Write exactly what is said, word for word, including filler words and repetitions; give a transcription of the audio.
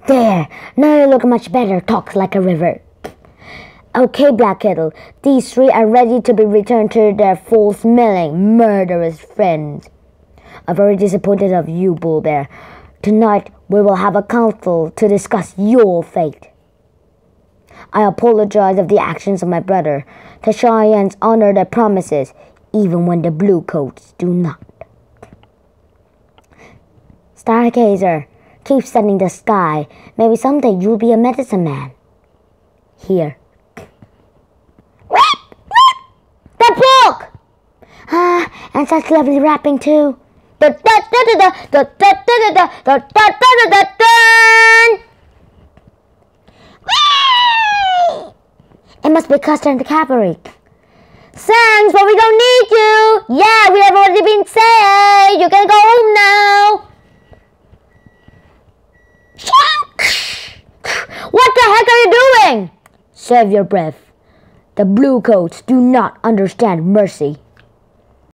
There, now you look much better, talks like a river. Okay, Black Kettle, these three are ready to be returned to their full-smelling, murderous friends. I'm very disappointed of you, Bull Bear. Tonight we will have a council to discuss your fate. I apologize of the actions of my brother. The Cheyennes honor their promises, even when the Bluecoats do not. Stargazer, keep studying the sky. Maybe someday you'll be a medicine man. Here. The book! Ah, and such lovely rapping too. It must be Custer and the cavalry. Sans, but we don't need you. Yeah, we have already been saved. You can go home now. What the heck are you doing? Save your breath. The Bluecoats do not understand mercy.